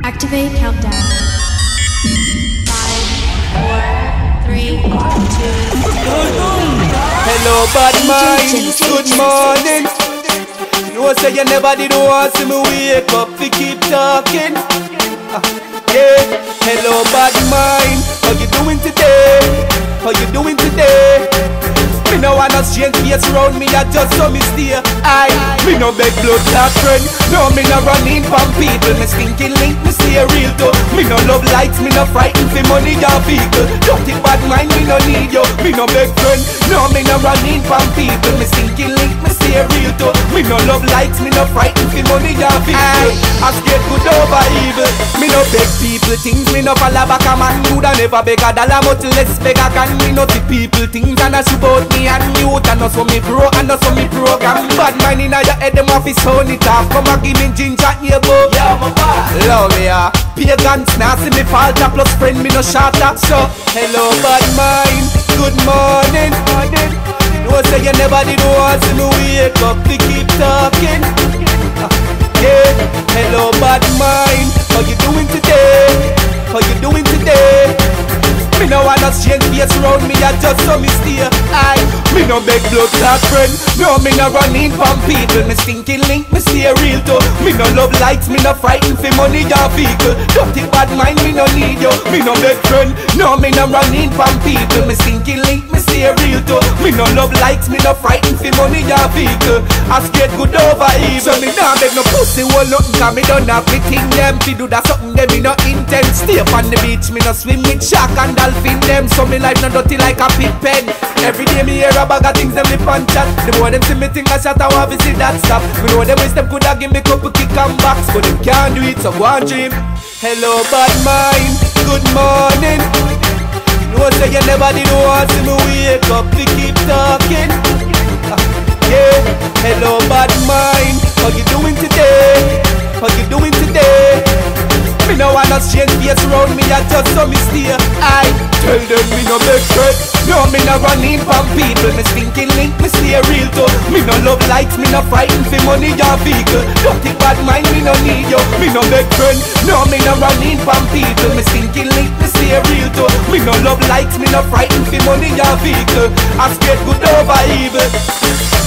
Activate countdown. 5, 4, 3, 2. Hello, bad mind. Good morning. You know, say you never did want to see me wake up to keep talking. Yeah. Hello, bad mind. How you doing today? How you doing today? Me no wanna change face round me, I just so me stay. Me no beg blood clot friend. No, me no running from people. Me stinking link, me stay real too. Me no love lights, me no frightened for money or vehicle. Dirty bad mind, me no need you. Me no beg friend. No, me no running from people. Me stinking link, me stay real too. Me no love lights, me no frightened for money or vehicle. I scared good over evil. Me no beg people things, me no follow back a man. Would I never beg a dollar, much less beg a can. Me no see people things and I support me and youth. And also me pro and also me program. Bad mind in your head, them off his own it off. Come and give me ginger here, bro. Yeah, my boy. Love ya. Pagans now see me falter, plus friend me no shatter. So, hello bad mind, good morning. No say you never did want to see me wake up to keep talking. Yeah, hello bad mind. How you doing today? How you doing today? Me no wanna change face round me, I just so me stay. Me no beg blood clot friend. No, me no running from people. Me stinking link, me stay real too. Me no love lights, me no frightened for money or vehicle. Dirty bad mind, me no need you. Me no beg friend. No, me no running from people. Me stinking link, me stay real too. Me no love lights, me no frightened for money or vehicle. I scared good over evil. So me nah beg no pussy wall nothing, cause me don't have me thing them. Fi do that something them me no intent. Stay up on the beach, me no swim with shark and dolphin them. So me life no dirty like a pig pen. Every day me hear a bag of things them lip and chat. The more them see me think I shot, I want to see that stop. Me know them waste them coulda give me couple kick and backs, but them can't do it, so go and dream. Hello bad mind, good morning. You know say you never did want to see me wake up to keep talking. Yeah, hello bad mind. How you doing today? How you doing today? Me no wanna change face round me, I just so me stay. Tell them me no beg friend. No, me no running from people. Me stinking link, me stay real too. Me no love lights, me no frightened for money or vehicle. Dirty bad mind, me no need you. Me no beg friend. No, me no running from people. Me stinking link, me stay real too. Me no love lights, me no frightened for money or vehicle. I scared good over evil.